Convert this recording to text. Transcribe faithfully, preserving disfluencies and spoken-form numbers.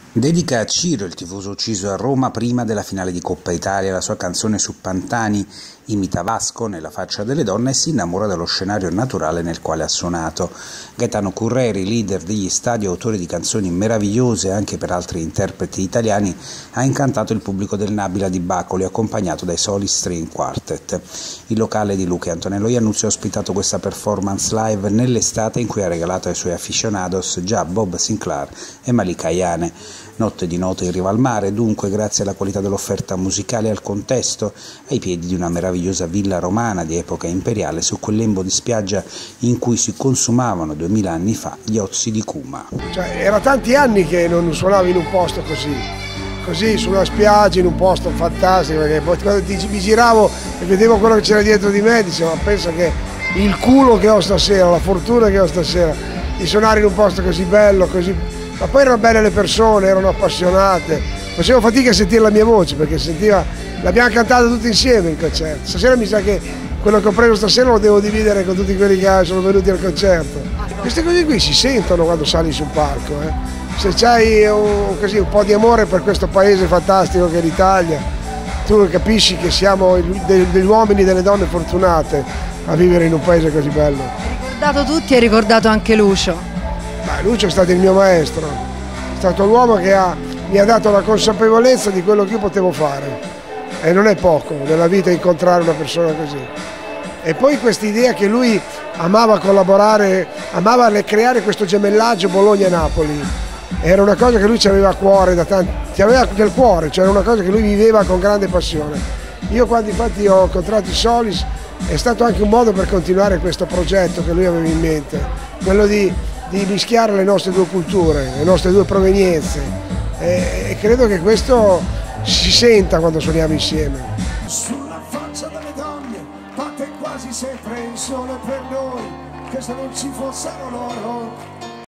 Dedica a Ciro, il tifoso ucciso a Roma prima della finale di Coppa Italia, la sua canzone su Pantani. Imita Vasco nella faccia delle donne e si innamora dello scenario naturale nel quale ha suonato. Gaetano Curreri, leader degli Stadi, autore di canzoni meravigliose anche per altri interpreti italiani, ha incantato il pubblico del Nabila di Bacoli, accompagnato dai soli String Quartet. Il locale di Luca e Antonello Iannuzzi ha ospitato questa performance live nell'estate in cui ha regalato ai suoi aficionados già Bob Sinclair e Malika Ayane. Notte di note in riva al mare, dunque, grazie alla qualità dell'offerta musicale e al contesto, ai piedi di una meravigliosa villa romana di epoca imperiale su quel lembo di spiaggia in cui si consumavano duemila anni fa gli ozi di Cuma. Cioè, era tanti anni che non suonavo in un posto così, così sulla spiaggia, in un posto fantastico, perché poi quando mi giravo e vedevo quello che c'era dietro di me, dicevo, ma pensa che il culo che ho stasera, la fortuna che ho stasera, di suonare in un posto così bello, così... Ma poi erano belle le persone, erano appassionate, facevo fatica a sentire la mia voce perché sentiva, l'abbiamo cantata tutti insieme in concerto. Stasera mi sa che quello che ho preso stasera lo devo dividere con tutti quelli che sono venuti al concerto. Queste cose qui si sentono quando sali sul palco, eh. Se c'hai un, così, un po' di amore per questo paese fantastico che è l'Italia, tu capisci che siamo degli uomini e delle donne fortunate a vivere in un paese così bello. Hai ricordato tutti e hai ricordato anche Lucio. Beh, Lucio è stato il mio maestro, è stato l'uomo che ha, mi ha dato la consapevolezza di quello che io potevo fare e non è poco nella vita incontrare una persona così. E poi questa idea che lui amava collaborare, amava creare questo gemellaggio Bologna-Napoli, era una cosa che lui ci aveva a cuore da tanti, ci aveva nel cuore, cioè era una cosa che lui viveva con grande passione. Io quando infatti ho incontrato i Solis è stato anche un modo per continuare questo progetto che lui aveva in mente, quello di di mischiare le nostre due culture, le nostre due provenienze e, e credo che questo si senta quando suoniamo insieme. Sulla faccia delle donne batte quasi sempre il sole per noi, che se non ci fossero loro